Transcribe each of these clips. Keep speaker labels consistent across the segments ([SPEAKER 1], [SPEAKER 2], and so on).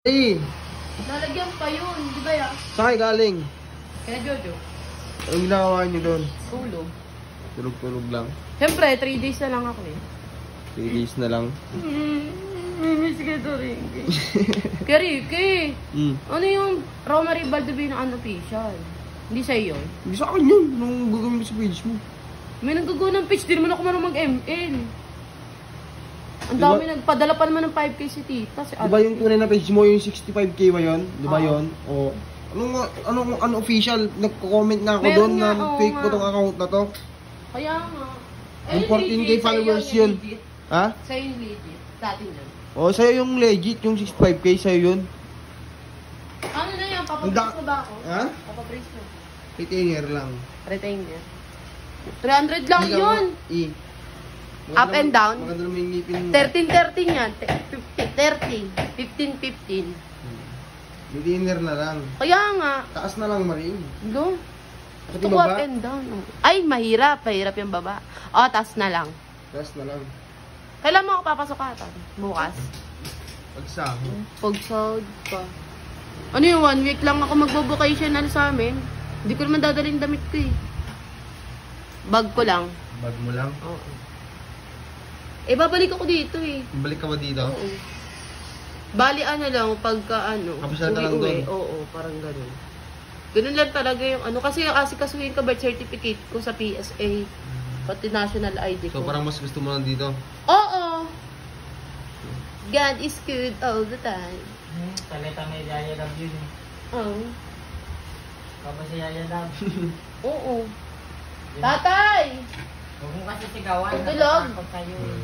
[SPEAKER 1] Hey!
[SPEAKER 2] Lalagyan pa yun, di ba ya?
[SPEAKER 1] Saan kayo galing?
[SPEAKER 2] Kaya Jojo.
[SPEAKER 1] Anong ginagawa niyo doon?
[SPEAKER 2] Tulog.
[SPEAKER 1] Tulog-tulog lang.
[SPEAKER 2] Siyempre, 3 days na lang ako eh.
[SPEAKER 1] 3 days na lang.
[SPEAKER 2] Miss ka to, Ricky. Kaya Ricky, ano yung Romary Baldovino unofficial? Hindi sa'yo yun?
[SPEAKER 1] Hindi sa akin yun. Anong gagawin mo sa page mo?
[SPEAKER 2] May nagagawa ng page, di naman ako marunong mag-ML. Ang dami nagpadala pa naman ng 5K si tita. Si
[SPEAKER 1] diba yung tunay na page mo, yung 65K ba yun? Diba yun? O, ano official? Nagko-comment na ako doon na fake ko tong account na to.
[SPEAKER 2] Kaya nga.
[SPEAKER 1] Yung 14K followers yun. Ha?
[SPEAKER 2] Sa'yo yung legit. Dati yun.
[SPEAKER 1] O, sa'yo yung legit, yung 65K, sa'yo yun.
[SPEAKER 2] Ano na yan? Papabrace mo ba ako?
[SPEAKER 1] Ha?
[SPEAKER 2] Papabrace mo.
[SPEAKER 1] Retainer lang.
[SPEAKER 2] Retainer. 300 lang yun. Up and down.
[SPEAKER 1] Maganda naman yung ngipin mo.
[SPEAKER 2] 13-13 yan. 30. 15-15.
[SPEAKER 1] Retainer na lang.
[SPEAKER 2] Kaya nga.
[SPEAKER 1] Taas na lang, Maring.
[SPEAKER 2] Go.
[SPEAKER 1] Pati
[SPEAKER 2] Ito
[SPEAKER 1] baba?
[SPEAKER 2] up and down. Ay, mahirap. Mahirap yung baba. O, taas na lang.
[SPEAKER 1] Taas na lang.
[SPEAKER 2] Kailan mo ako papasokatan? Bukas?
[SPEAKER 1] Pagsahod.
[SPEAKER 2] Pagsahod pa. Ano yung 1 week lang ako magbo-vocational sa amin? Hindi ko naman dadalhin damit ko eh. Bag ko lang.
[SPEAKER 1] Bag mo lang?
[SPEAKER 2] Oo. Eh, babalik ako dito eh.
[SPEAKER 1] Balik ka ba dito?
[SPEAKER 2] Oo. Bali ano lang, pagka ano,
[SPEAKER 1] Kapisyal ka lang doon?
[SPEAKER 2] Oo, parang ganun. Ganun lang talaga yung ano. Kasi kasuhin ka birth certificate ko sa PSA. Pati national ID ko.
[SPEAKER 1] So parang mas gusto mo lang dito?
[SPEAKER 2] Oo. God is good all the time.
[SPEAKER 3] Talita may Yaya Love yun eh.
[SPEAKER 2] Oo.
[SPEAKER 3] Kapag si Yaya Love.
[SPEAKER 2] Oo. Tatay!
[SPEAKER 3] Huwag mo kasi sigawan.
[SPEAKER 2] Tutulog.
[SPEAKER 3] Natatakot kayo eh.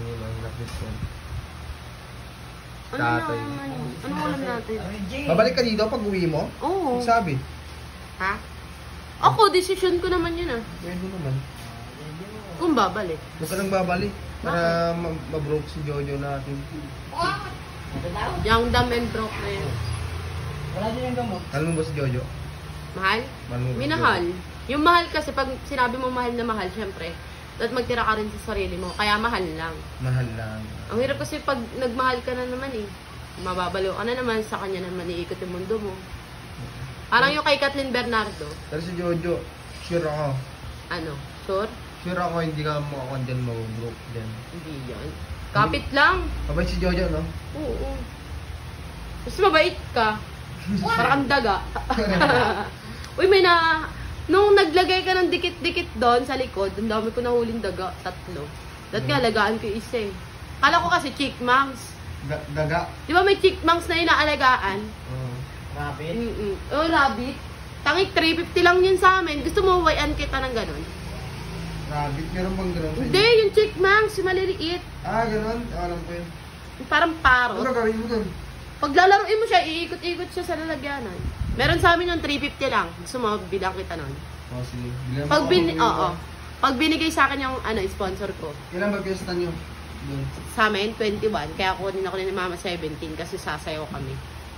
[SPEAKER 1] Tatay.
[SPEAKER 2] Ano ulam natin?
[SPEAKER 1] Babalik ka dito pag uwi mo?
[SPEAKER 2] Oo.
[SPEAKER 1] Sabi?
[SPEAKER 2] Ha? Ako, decision ko naman yun ah.
[SPEAKER 1] Pwede naman.
[SPEAKER 2] Kung babalik.
[SPEAKER 1] Huwag ka lang babalik. Para ma-broke si Jojo natin.
[SPEAKER 2] Young, dumb, and broke na yun.
[SPEAKER 3] Wala din yung gamot.
[SPEAKER 1] Alam mo ba si Jojo?
[SPEAKER 2] Mahal?
[SPEAKER 1] Mahal mo ba si
[SPEAKER 2] Minahal.
[SPEAKER 1] Jojo?
[SPEAKER 2] Yung mahal kasi, pag sinabi mo mahal na mahal, syempre, dapat magtira ka rin sa sarili mo. Kaya mahal lang.
[SPEAKER 1] Mahal lang.
[SPEAKER 2] Ang hirap kasi pag nagmahal ka na naman eh. Mababaliw ka na naman, sa kanya naman iikot yung mundo mo. Parang yung kay Kathleen Bernardo.
[SPEAKER 1] Pero si Jojo, sure ako.
[SPEAKER 2] Ano? Sure?
[SPEAKER 1] Sure ako hindi ka mukha dyan mag-broke dyan.
[SPEAKER 2] Hindi yan. Kapit lang.
[SPEAKER 1] Mabait si Jojo, no?
[SPEAKER 2] Oo. Mas mabait ka. Parang kang daga. Uy, may na... Nung naglagay ka ng dikit-dikit doon sa likod, ang dami ko nahuling daga. 3. Dahil nga, alagaan ko yung isa eh. Kala ko kasi chickmunks.
[SPEAKER 1] Daga?
[SPEAKER 2] Di ba may chickmunks na inaalagaan?
[SPEAKER 3] Rabbit.
[SPEAKER 2] Oh, rabbit. Tangik, 350 lang yun sa amin. Gusto mo wayan kita ng ganun?
[SPEAKER 1] Rabbit? Meron bang gano'n?
[SPEAKER 2] Hindi, yung chickmunks, yung maliliit.
[SPEAKER 1] Ah, gano'n? Alam ko yun.
[SPEAKER 2] Parang parrot.
[SPEAKER 1] Ano gawin mo dun?
[SPEAKER 2] Pag lalaruin mo siya, iikot-ikot siya sa lalagyanan. Meron sa amin yung 350 lang. Gusto mo, bilang kita nun.
[SPEAKER 1] Oh, sige. Bilang
[SPEAKER 2] Oo. Pag binigay sa akin yung sponsor ko.
[SPEAKER 1] Kailan ba piyesta nyo? Dun.
[SPEAKER 2] Sa amin, 21. Kaya kunin ako ni Mama 17 kasi sasayaw kami.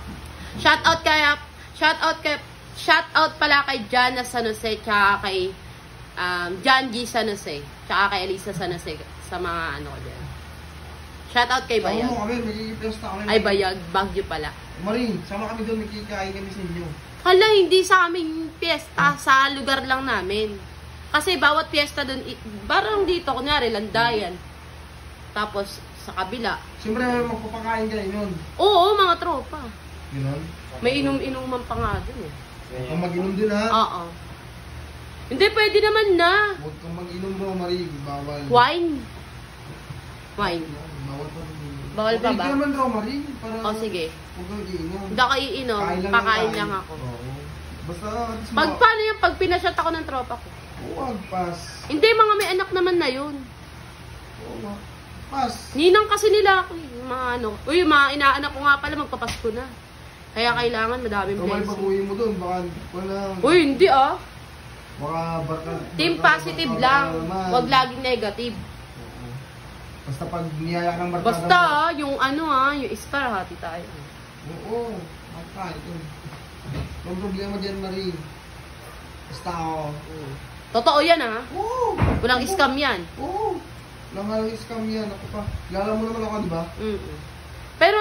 [SPEAKER 2] Shoutout pala kay Jana San Jose, tsaka kay John G. San Jose, tsaka kay Elisa San Jose sa mga ano ko dyan. Shoutout kay Bayag.
[SPEAKER 1] Sama mo kami, magkikipiyesta kami.
[SPEAKER 2] Ay, Bayag, Baguio pala.
[SPEAKER 1] Maring, sama kami doon, magkikain kami sa inyo.
[SPEAKER 2] Hala, hindi sa aming piyesta, sa lugar lang namin. Kasi bawat piyesta doon, parang dito, kunyari, Landayan. Tapos, sa kabila.
[SPEAKER 1] Siyempre, magpapakain ka yun.
[SPEAKER 2] Oo, mga tropa.
[SPEAKER 1] Gano'n?
[SPEAKER 2] May inom-inuman pa nga doon eh.
[SPEAKER 1] Huwag kang mag-inom dun, ha?
[SPEAKER 2] Oo. Hindi, pwede naman na.
[SPEAKER 1] Huwag kang mag-inom mo, Maring. Bawal.
[SPEAKER 2] Wine. Wine.
[SPEAKER 1] Bawal pa.
[SPEAKER 2] Bawal pa ba?
[SPEAKER 1] Hindi naman raw, Maring. Para
[SPEAKER 2] O, sige.
[SPEAKER 1] huwag kang iinom.
[SPEAKER 2] Hindi ako iinom. Kakain lang ako.
[SPEAKER 1] Oo. Basta, at least
[SPEAKER 2] Pag paano yan, pag pinashot ako ng tropa ko?
[SPEAKER 1] Huwag, pas.
[SPEAKER 2] Hindi, mga may anak naman na yun.
[SPEAKER 1] Oo, pas.
[SPEAKER 2] Ninang kasi nila ako. Mga ano. Uy, mga inaanak ko nga pala, magpapasko na. Kaya kailangan madaming
[SPEAKER 1] Kamay
[SPEAKER 2] blessing.
[SPEAKER 1] pag-uwi mo doon, baka wala.
[SPEAKER 2] Uy, hindi ah.
[SPEAKER 1] Baka barka.
[SPEAKER 2] Team positive lang. Huwag laging negative.
[SPEAKER 1] Oo. Basta pag niyaya ka ng barkada
[SPEAKER 2] Basta yung ano yung ispar, hati tayo.
[SPEAKER 1] Oo, basta ito. Ang problema dyan, Marie. Basta ako.
[SPEAKER 2] Totoo yan
[SPEAKER 1] Oo.
[SPEAKER 2] Walang scam yan.
[SPEAKER 1] Oo. Langal scam yan. Ako pa. Kilala mo naman ako, di ba?
[SPEAKER 2] Pero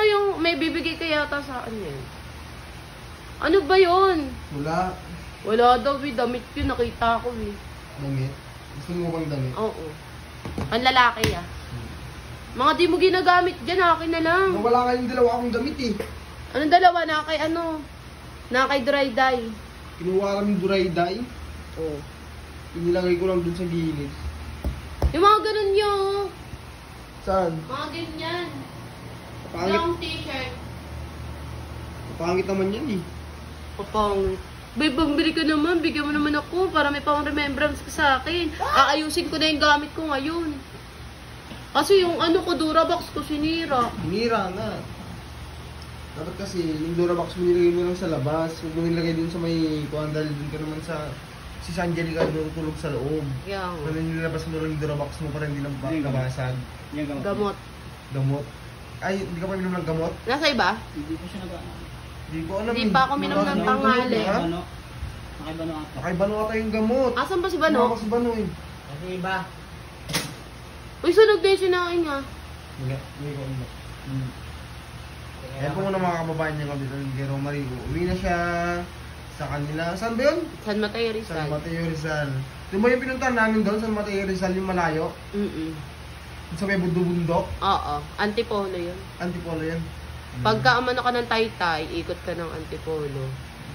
[SPEAKER 2] yung may bibigay ka yata sa ano yun? Ano ba yun?
[SPEAKER 1] Wala.
[SPEAKER 2] Wala daw eh, damit yun, nakita ko eh.
[SPEAKER 1] Damit. Gusto mo bang damit?
[SPEAKER 2] Oo. Ang lalaki ah. Mga di mo ginagamit dyan, akin na lang.
[SPEAKER 1] Wala kayong dalawa akong damit eh.
[SPEAKER 2] Anong dalawa? Na kay ano? Na kay dry dye.
[SPEAKER 1] Kinuha kami dry dye.
[SPEAKER 2] Oo.
[SPEAKER 1] Inilagay ko lang dun sa gilid.
[SPEAKER 2] Yung mga ganun nyo.
[SPEAKER 1] Saan?
[SPEAKER 2] Mga ganyan.
[SPEAKER 1] Pangit.
[SPEAKER 2] Long t-shirt.
[SPEAKER 1] Pangit naman yan eh.
[SPEAKER 2] Papangit. Babe, bumili ka naman. Bigyan mo naman ako para may pang remembrance ka sa akin. Aayusin ko na yung gamit ko ngayon. Kasi yung ano ko, Durabox ko sinira.
[SPEAKER 1] Hinira na. Dapat kasi yung Durabox mo nilagay mo lang sa labas. Huwag mo nilagay dun sa may kuhan dahil dun ka naman sa... Si Angelica doon tulog sa loob.
[SPEAKER 2] Yang.
[SPEAKER 1] Kung nilabas mo lang yung Durabox mo para hindi lang nabasag.
[SPEAKER 3] Yung gamot.
[SPEAKER 2] Gamot.
[SPEAKER 1] Gamot. Ay, hindi ka pa minom ng gamot?
[SPEAKER 2] Nasa iba?
[SPEAKER 3] Hindi ko siya nag-ano.
[SPEAKER 1] Hindi ko alam.
[SPEAKER 2] Hindi pa ako minom ng tanghali.
[SPEAKER 1] Ha?
[SPEAKER 3] Ano? Nakibano ata.
[SPEAKER 1] Nakaibano ata yung gamot.
[SPEAKER 2] Asan ba si
[SPEAKER 1] Bano?
[SPEAKER 2] Bano?
[SPEAKER 1] Si Bano eh.
[SPEAKER 3] Kasi iba.
[SPEAKER 2] Uy, sunog din sinain niya.
[SPEAKER 1] Hindi ko alam. Ayan po muna mga kababayan niya kabitan ni Romary. Uwi na siya sa kanila. Saan ba yun?
[SPEAKER 2] San Mateo
[SPEAKER 1] San
[SPEAKER 2] Rizal.
[SPEAKER 1] Mateo Rizal. Di ba yung pinuntahan namin doon? San Mateo Rizal yung malayo? Sa may bundok.
[SPEAKER 2] Oo. Antipolo yun.
[SPEAKER 1] Antipolo yan.
[SPEAKER 2] Pagka umano ka ng Taytay, ikot ka ng Antipolo.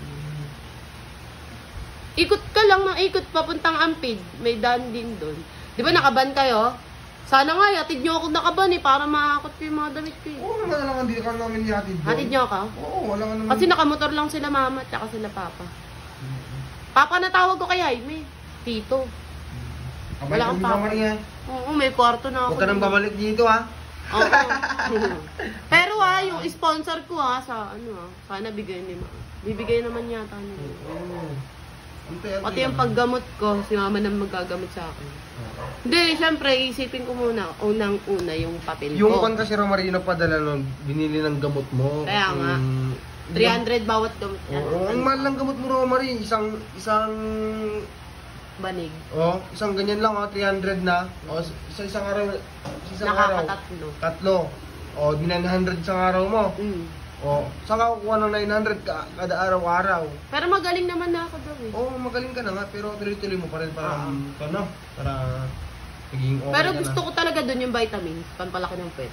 [SPEAKER 2] Ikot ka lang ng ikot papuntang Ampid. May daan din doon. Di ba nakaban kayo? Sana nga, hatid nyo ako nakaban eh, para makakot ko yung mga damit ko eh.
[SPEAKER 1] Oo naman lang, hindi ka namin yatid doon.
[SPEAKER 2] Hatid nyo ako?
[SPEAKER 1] Oo, wala ka naman.
[SPEAKER 2] Kasi nakamotor lang sila mama at saka sila papa. Papa na tawag ko kay Jaime. Tito.
[SPEAKER 1] Wala kang
[SPEAKER 2] papa.
[SPEAKER 1] Maria.
[SPEAKER 2] Oo, may kwarto na ako.
[SPEAKER 1] Huwag ka nang babalik dito ha.
[SPEAKER 2] Oo. Pero yung sponsor ko sa ano sana bigay ni mama. Bibigay naman yata nila.
[SPEAKER 1] Oo.
[SPEAKER 2] Pati yung paggamot ko, si mama nang magagamot sa akin. Hindi, syempre, isipin ko muna, unang-una yung papel
[SPEAKER 1] Yung
[SPEAKER 2] ko.
[SPEAKER 1] kan kasi Romarino padala nun, binili ng gamot mo.
[SPEAKER 2] Kaya nga. 300 bawat gamot yan.
[SPEAKER 1] Oo, ang mahal ng gamot mo Romary, isang
[SPEAKER 2] Banig.
[SPEAKER 1] isang ganyan lang 300 na. Isang araw, araw.
[SPEAKER 2] Nakakatatlo.
[SPEAKER 1] Tatlo. 900 isang araw mo. Saan ka kukuha ng 900 kada araw-araw?
[SPEAKER 2] Pero magaling naman na ako daw eh.
[SPEAKER 1] Magaling ka na nga, pero tuloy-tuloy mo pa rin para, para maging okay
[SPEAKER 2] Pero
[SPEAKER 1] ka
[SPEAKER 2] gusto
[SPEAKER 1] na.
[SPEAKER 2] ko talaga dun yung vitamins, panpalaki ng pet.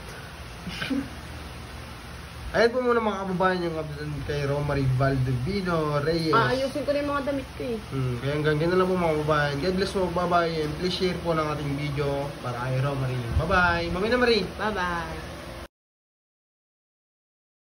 [SPEAKER 1] Ayan po muna mga kababayan yung kapitan kay Romary Valdivino Reyes.
[SPEAKER 2] Ayusin ko na yung mga damit ko eh.
[SPEAKER 1] Kaya hanggang ganyan lang po mga kababayan. God bless po, bye-bye. And please share po ng ating video para kay Romary. Bye-bye. Mami na Marie.
[SPEAKER 2] Bye-bye.